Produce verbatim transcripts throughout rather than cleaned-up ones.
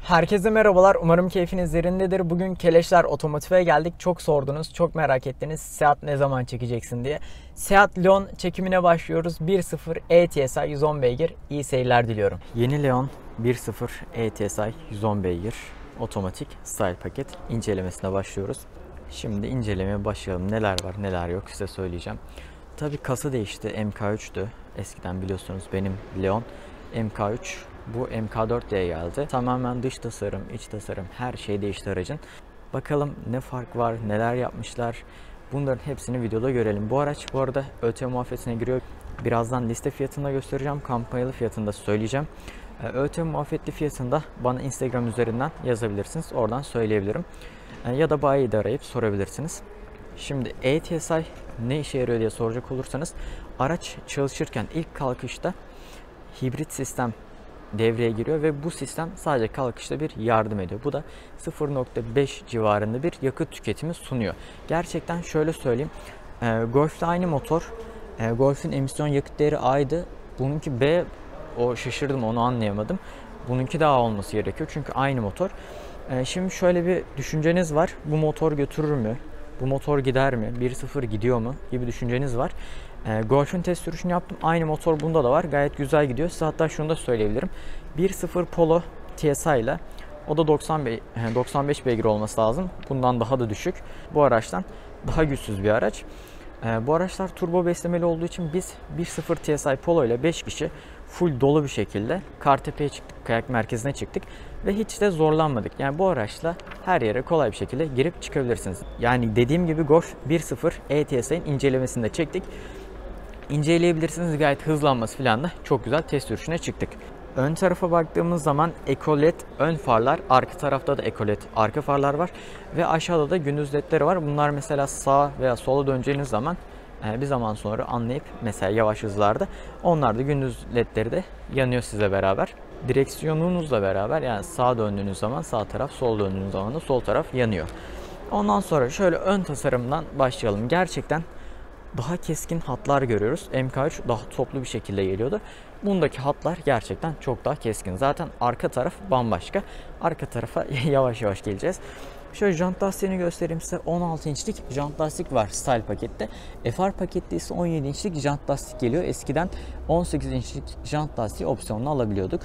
Herkese merhabalar. Umarım keyfiniz yerindedir. Bugün Keleşler Otomotiv'e geldik. Çok sordunuz, çok merak ettiniz. Seat ne zaman çekeceksin diye. Seat Leon çekimine başlıyoruz. bir nokta sıfır E T S I yüz on beygir. İyi seyirler diliyorum. Yeni Leon bir nokta sıfır E T S I yüz on beygir otomatik style paket incelemesine başlıyoruz. Şimdi incelemeye başlayalım. Neler var, neler yok size söyleyeceğim. Tabii kasa değişti. M K üç'tü. Eskiden biliyorsunuz benim Leon M K üç. Bu M K dört diye geldi. Tamamen dış tasarım, iç tasarım, her şey değişti aracın. Bakalım ne fark var, neler yapmışlar. Bunların hepsini videoda görelim. Bu araç bu arada ÖTV muafiyetine giriyor. Birazdan liste fiyatını da göstereceğim. Kampanyalı fiyatını da söyleyeceğim. ÖTV muafiyetli fiyatını da bana Instagram üzerinden yazabilirsiniz. Oradan söyleyebilirim. Ya da bayiyi de arayıp sorabilirsiniz. Şimdi E T S I ne işe yarıyor diye soracak olursanız, araç çalışırken ilk kalkışta hibrit sistem devreye giriyor ve bu sistem sadece kalkışta bir yardım ediyor. Bu da sıfır nokta beş civarında bir yakıt tüketimi sunuyor. Gerçekten şöyle söyleyeyim. E, Golf'le aynı motor. E, Golf'ün emisyon yakıt değeri A'ydı. Bununki B. O şaşırdım, onu anlayamadım. Bununki daha olması gerekiyor. Çünkü aynı motor. E, şimdi şöyle bir düşünceniz var. Bu motor götürür mü? Bu motor gider mi? bir nokta sıfır gidiyor mu? Gibi düşünceniz var. E, Golf'ün test sürüşünü yaptım. Aynı motor bunda da var. Gayet güzel gidiyor. Size hatta şunu da söyleyebilirim. bir nokta sıfır Polo T S I ile, o da doksan, doksan beş beygir olması lazım. Bundan daha da düşük. Bu araçtan daha güçsüz bir araç. E, bu araçlar turbo beslemeli olduğu için biz bir nokta sıfır T S I Polo ile beş kişi full dolu bir şekilde Kartepe'ye çıktık. Kayak merkezine çıktık. Ve hiç de zorlanmadık. Yani bu araçla her yere kolay bir şekilde girip çıkabilirsiniz. Yani dediğim gibi Golf bir nokta sıfır E T S I'nin incelemesini de çektik. İnceleyebilirsiniz. Gayet hızlanması falan da çok güzel, test sürüşüne çıktık. Ön tarafa baktığımız zaman Eco-Led ön farlar, arka tarafta da Eco-Led arka farlar var ve aşağıda da gündüz ledleri var. Bunlar mesela sağa veya sola döneceğiniz zaman bir zaman sonra anlayıp mesela yavaş hızlarda onlar da gündüz ledleri de yanıyor size beraber. Direksiyonunuzla beraber, yani sağa döndüğünüz zaman sağ taraf, sol döndüğünüz zaman da sol taraf yanıyor. Ondan sonra şöyle ön tasarımdan başlayalım. Gerçekten daha keskin hatlar görüyoruz. M K üç daha toplu bir şekilde geliyordu. Bundaki hatlar gerçekten çok daha keskin. Zaten arka taraf bambaşka. Arka tarafa yavaş yavaş geleceğiz. Şöyle jant lastiğini göstereyim size. on altı inçlik jant lastik var style pakette. F R pakette ise on yedi inçlik jant lastik geliyor. Eskiden on sekiz inçlik jant lastiği opsiyonla alabiliyorduk.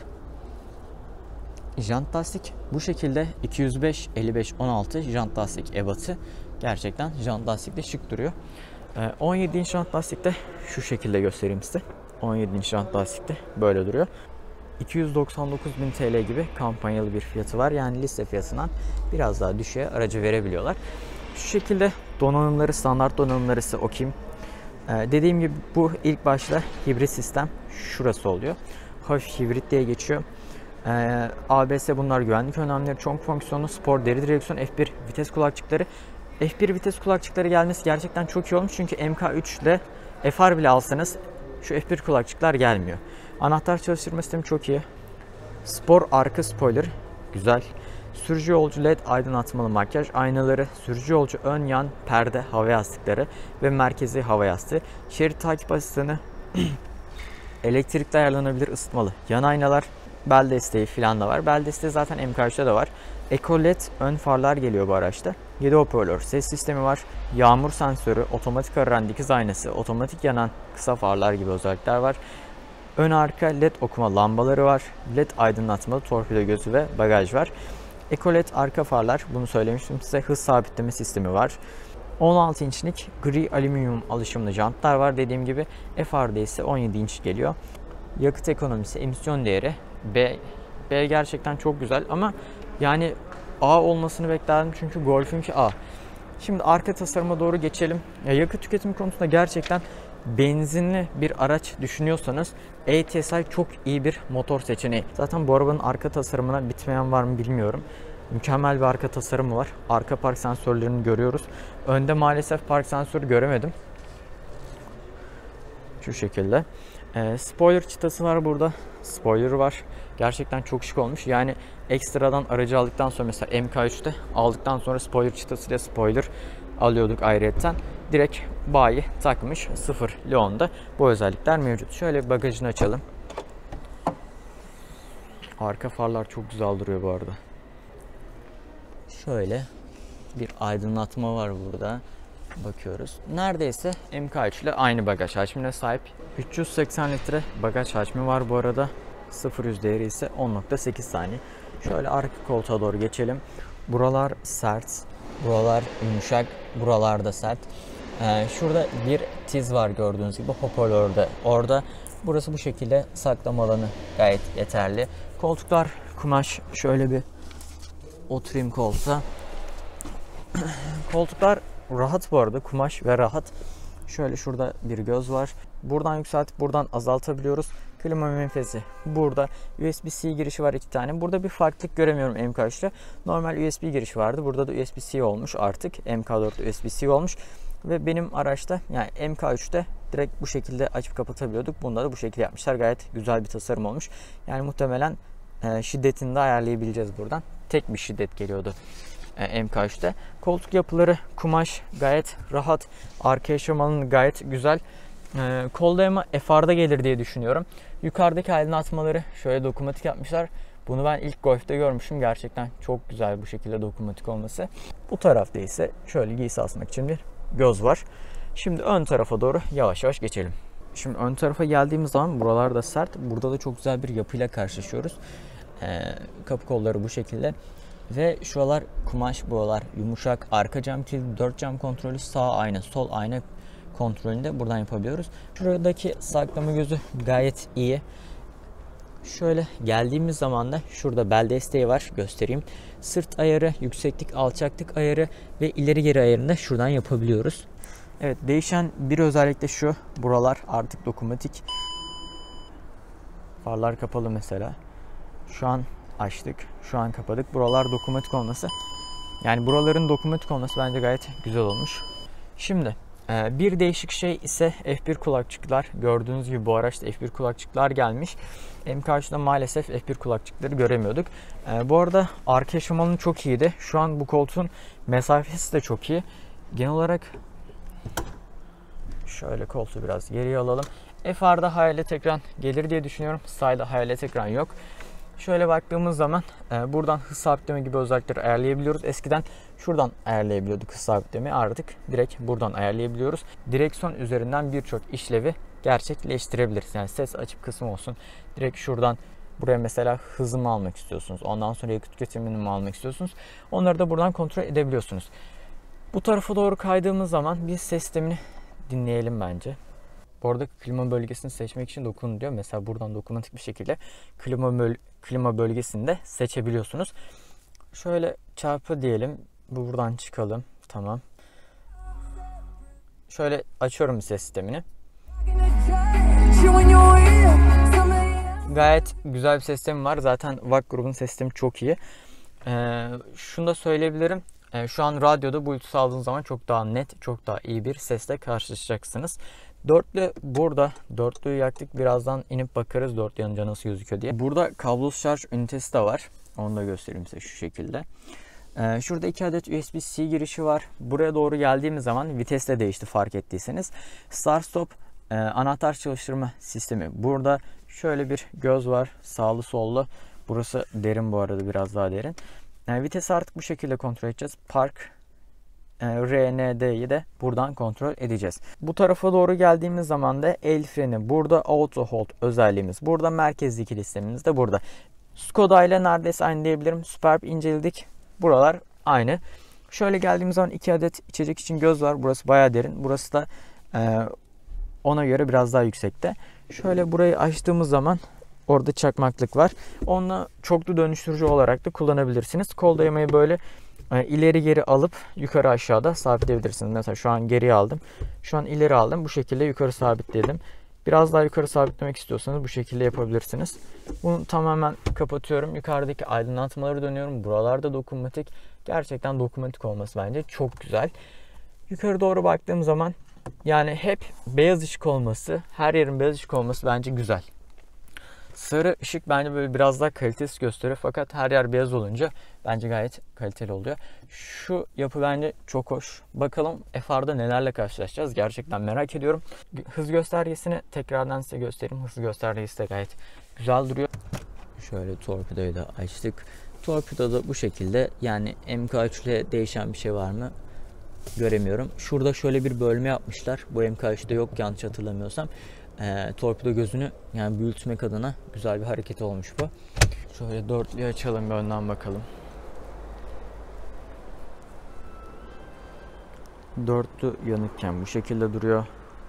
Jant lastik bu şekilde iki yüz beş elli beş on altı jant lastik ebatı. Gerçekten jant lastik de şık duruyor. on yedi inç jant lastikte şu şekilde göstereyim size. on yedi inç jant lastikte böyle duruyor. iki yüz doksan dokuz bin T L gibi kampanyalı bir fiyatı var. Yani liste fiyatından biraz daha düşüğe aracı verebiliyorlar. Şu şekilde donanımları, standart donanımları ise okuyayım. Ee, dediğim gibi bu ilk başta hibrit sistem şurası oluyor. Hafif hibrit diye geçiyor. Ee, A B S, bunlar güvenlik önlemleri, çok fonksiyonlu, spor deri direksiyon, F bir vites kulakçıkları. F bir vites kulakçıkları gelmesi gerçekten çok iyi olmuş. Çünkü M K üç ile F R bile alsanız şu F bir kulakçıklar gelmiyor. Anahtar çalıştırma sistemi çok iyi. Spor arka spoiler güzel. Sürücü yolcu led aydınlatmalı makyaj aynaları, sürücü yolcu ön yan perde hava yastıkları ve merkezi hava yastığı. Şerit takip asistanı, elektrikli ayarlanabilir ısıtmalı yan aynalar, bel desteği falan da var. Bel desteği zaten M K üç'te de var. Eco-Led ön farlar geliyor bu araçta. yedi hoparlör ses sistemi var. Yağmur sensörü, otomatik araran dikiz aynası, otomatik yanan kısa farlar gibi özellikler var. Ön arka led okuma lambaları var. Led aydınlatmalı torpido gözü ve bagaj var. Eco-Led arka farlar, bunu söylemiştim size. Hız sabitleme sistemi var. on altı inçlik gri alüminyum alışımlı jantlar var dediğim gibi. F R'de ise on yedi inç geliyor. Yakıt ekonomisi, emisyon değeri B. B gerçekten çok güzel ama yani A olmasını beklerdim çünkü Golf'ünki A. Şimdi arka tasarıma doğru geçelim. Ya, yakıt tüketimi konusunda gerçekten benzinli bir araç düşünüyorsanız E T S I çok iyi bir motor seçeneği. Zaten bu arabanın arka tasarımına bitmeyen var mı bilmiyorum. Mükemmel bir arka tasarımı var. Arka park sensörlerini görüyoruz. Önde maalesef park sensörü göremedim. Şu şekilde. E, spoiler çıtası var burada. Spoiler var. Gerçekten çok şık olmuş. Yani ekstradan aracı aldıktan sonra mesela M K üç'te aldıktan sonra spoiler çıtasıyla spoiler alıyorduk ayrıyetten. Direkt bayi takmış. Sıfır Leon'da bu özellikler mevcut. Şöyle bagajını açalım. Arka farlar çok güzel duruyor bu arada. Şöyle bir aydınlatma var burada. Bakıyoruz. Neredeyse M K üç ile aynı bagaj hacmine sahip. üç yüz seksen litre bagaj hacmi var bu arada. sıfır yüz değeri ise on nokta sekiz saniye. Şöyle arka koltuğa doğru geçelim. Buralar sert, buralar yumuşak, buralar da sert. Ee, şurada bir tiz var gördüğünüz gibi hoparlörde. Orada burası bu şekilde saklama alanı gayet yeterli. Koltuklar kumaş. Şöyle bir oturayım koltuğa. Koltuklar rahat bu arada, kumaş ve rahat. Şöyle şurada bir göz var. Buradan yükseltip buradan azaltabiliyoruz. Klima menfezi burada. U S B-C girişi var iki tane. Burada bir farklılık göremiyorum M K üç'te. Normal U S B girişi vardı. Burada da U S B-C olmuş artık. M K dört U S B-C olmuş. Ve benim araçta yani M K üç'te direkt bu şekilde açıp kapatabiliyorduk. Bunda da bu şekilde yapmışlar. Gayet güzel bir tasarım olmuş. Yani muhtemelen e, şiddetini de ayarlayabileceğiz buradan. Tek bir şiddet geliyordu M K üç'te. Koltuk yapıları kumaş, gayet rahat. Arka yaşam alanı gayet güzel. Ee, kol dayama F R'da gelir diye düşünüyorum. Yukarıdaki aydınlatmaları şöyle dokunmatik yapmışlar. Bunu ben ilk Golf'te görmüşüm. Gerçekten çok güzel bu şekilde dokunmatik olması. Bu tarafta ise şöyle giysi asmak için bir göz var. Şimdi ön tarafa doğru yavaş yavaş geçelim. Şimdi ön tarafa geldiğimiz zaman buralar da sert. Burada da çok güzel bir yapıyla karşılaşıyoruz. Ee, kapı kolları bu şekilde. Ve şuralar kumaş, buralar yumuşak. Arka cam kilidi, dört cam kontrolü, sağ ayna, sol ayna kontrolünü de buradan yapabiliyoruz. Şuradaki saklama gözü gayet iyi. Şöyle geldiğimiz zaman da şurada bel desteği var. Göstereyim. Sırt ayarı, yükseklik, alçaklık ayarı ve ileri geri ayarını da şuradan yapabiliyoruz. Evet, değişen bir özellik de şu. Buralar artık dokunmatik. Farlar kapalı mesela. Şu an açtık. Şu an kapadık. Buralar dokunmatik olması. Yani buraların dokunmatik olması bence gayet güzel olmuş. Şimdi bir değişik şey ise F bir kulakçıklar. Gördüğünüz gibi bu araçta F bir kulakçıklar gelmiş. M K üç'te maalesef F bir kulakçıkları göremiyorduk. Bu arada arka yaşam alanı çok iyiydi. Şu an bu koltuğun mesafesi de çok iyi. Genel olarak şöyle koltuğu biraz geriye alalım. F R'da hayalet ekran gelir diye düşünüyorum. Sağda hayalet ekran yok. Şöyle baktığımız zaman e, buradan hız sabitleme gibi özellikleri ayarlayabiliyoruz. Eskiden şuradan ayarlayabiliyorduk hız sabitlemeyi. Artık direkt buradan ayarlayabiliyoruz. Direksiyon üzerinden birçok işlevi gerçekleştirebiliriz. Yani ses açıp kısmı olsun. Direkt şuradan buraya mesela hızımı almak istiyorsunuz. Ondan sonra yakıt tüketimini mi almak istiyorsunuz. Onları da buradan kontrol edebiliyorsunuz. Bu tarafa doğru kaydığımız zaman bir ses sistemini dinleyelim bence. Bu arada klima bölgesini seçmek için dokun diyor. Mesela buradan dokunmatik bir şekilde klima, böl klima bölgesini de seçebiliyorsunuz. Şöyle çarpı diyelim. Buradan çıkalım. Tamam. Şöyle açıyorum ses sistemini. Gayet güzel bir ses sistemi var. Zaten V A K grubunun ses sistemi çok iyi. Ee, şunu da söyleyebilirim. Ee, şu an radyoda Bluetooth aldığınız zaman çok daha net, çok daha iyi bir sesle karşılaşacaksınız. Dörtlü burada. Dörtlüyü yaktık. Birazdan inip bakarız dörtlü yanınca nasıl gözüküyor diye. Burada kablosuz şarj ünitesi de var. Onu da göstereyim size şu şekilde. Ee, şurada iki adet U S B-C girişi var. Buraya doğru geldiğimiz zaman vites de değişti fark ettiyseniz. Start stop e, anahtar çalıştırma sistemi. Burada şöyle bir göz var. Sağlı sollu. Burası derin bu arada, biraz daha derin. Yani vitesi artık bu şekilde kontrol edeceğiz. Park R N D'yi de buradan kontrol edeceğiz. Bu tarafa doğru geldiğimiz zaman da el freni burada, auto hold özelliğimiz burada, merkez dikili sistemimiz de burada. Skoda ile neredeyse aynı diyebilirim. Superb inceledik. Buralar aynı. Şöyle geldiğimiz zaman iki adet içecek için göz var. Burası bayağı derin. Burası da e, ona göre biraz daha yüksekte. Şöyle burayı açtığımız zaman orada çakmaklık var. Onu çoklu dönüştürücü olarak da kullanabilirsiniz. Kol dayamayı böyle e, ileri geri alıp yukarı aşağıda sabitleyebilirsiniz. Mesela şu an geriye aldım. Şu an ileri aldım. Bu şekilde yukarı sabitledim. Biraz daha yukarı sabitlemek istiyorsanız bu şekilde yapabilirsiniz. Bunu tamamen kapatıyorum. Yukarıdaki aydınlatmaları dönüyorum. Buralarda dokunmatik. Gerçekten dokunmatik olması bence çok güzel. Yukarı doğru baktığım zaman yani hep beyaz ışık olması, her yerin beyaz ışık olması bence güzel. Sarı ışık bence böyle biraz daha kalitesiz gösteriyor, fakat her yer beyaz olunca bence gayet kaliteli oluyor. Şu yapı bence çok hoş. Bakalım F R'da nelerle karşılaşacağız, gerçekten merak ediyorum. Hız göstergesini tekrardan size göstereyim. Hız göstergesi de gayet güzel duruyor. Şöyle torpidoyu da açtık. Torpidoda bu şekilde, yani M K üç ile değişen bir şey var mı göremiyorum. Şurada şöyle bir bölme yapmışlar. Bu M K üçte yok yanlış hatırlamıyorsam. E, torpido gözünü yani büyütmek adına güzel bir hareket olmuş bu. Şöyle dörtlüyü açalım, bir önden bakalım. Dörtlü yanıkken bu şekilde duruyor.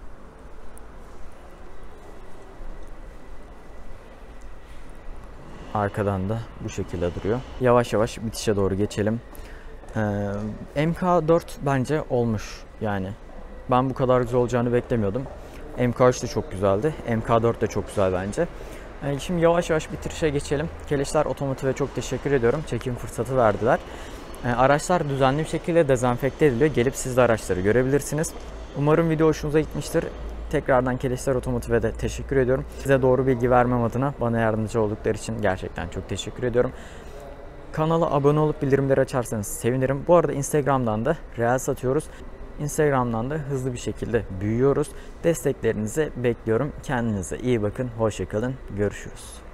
Arkadan da bu şekilde duruyor. Yavaş yavaş bitişe doğru geçelim. Ee, M K dört bence olmuş. Yani ben bu kadar güzel olacağını beklemiyordum. M K üç de çok güzeldi. M K dört de çok güzel bence. Ee, şimdi yavaş yavaş bitirişe geçelim. Keleşler Otomotiv'e çok teşekkür ediyorum. Çekim fırsatı verdiler. Ee, araçlar düzenli bir şekilde dezenfekte ediliyor. Gelip siz de araçları görebilirsiniz. Umarım video hoşunuza gitmiştir. Tekrardan Keleşler Otomotiv'e de teşekkür ediyorum. Size doğru bilgi vermem adına bana yardımcı oldukları için gerçekten çok teşekkür ediyorum. Kanala abone olup bildirimleri açarsanız sevinirim. Bu arada Instagram'dan da Reels atıyoruz. Instagram'dan da hızlı bir şekilde büyüyoruz. Desteklerinizi bekliyorum. Kendinize iyi bakın. Hoşça kalın. Görüşürüz.